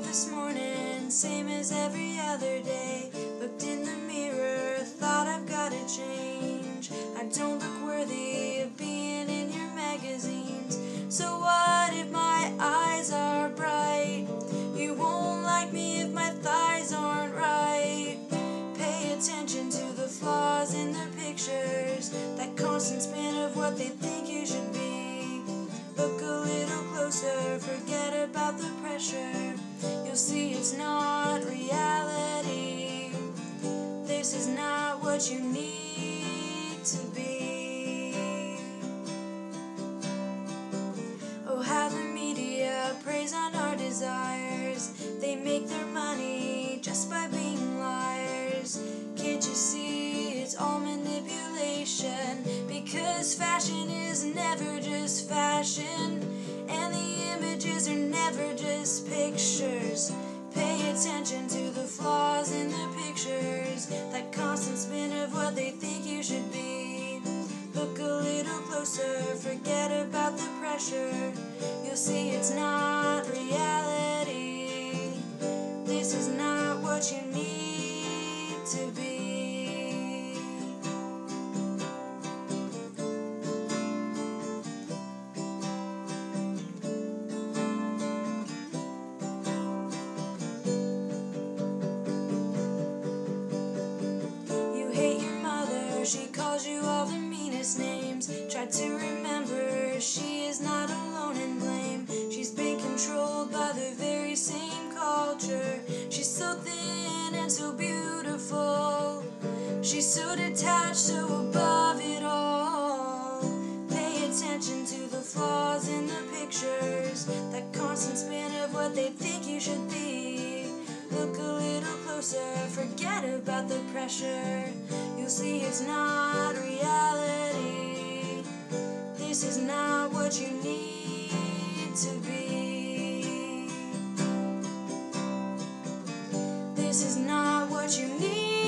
up this morning, same as every other day. Looked in the mirror, thought I've gotta change. I don't look worthy of being in your magazines. So what if my eyes are bright? You won't like me if my thighs aren't right. Pay attention to the flaws in the pictures, that constant spin of what they think you should be. Look a little closer, forget about the pressure. You'll see it's not reality. This is not what you need to be. Oh, how the media preys on our desires. They make their money just by being liars. Can't you see it's all manipulation? Because fashion is never just fashion, and the images are never just pictures. Pay attention to the flaws in the pictures, that constant spin of what they think you should be. Look a little closer, forget about the pressure. You'll see it's not reality. This is not what you need to be. She calls you all the meanest names. Try to remember, she is not alone in blame. She's been controlled by the very same culture. She's so thin and so beautiful. She's so detached, so above it all. Pay attention to the flaws in the pictures, that constant spin of what they think you should be. Look a little closer, forget about the pressure. You'll see it's not reality. This is not what you need to be. This is not what you need.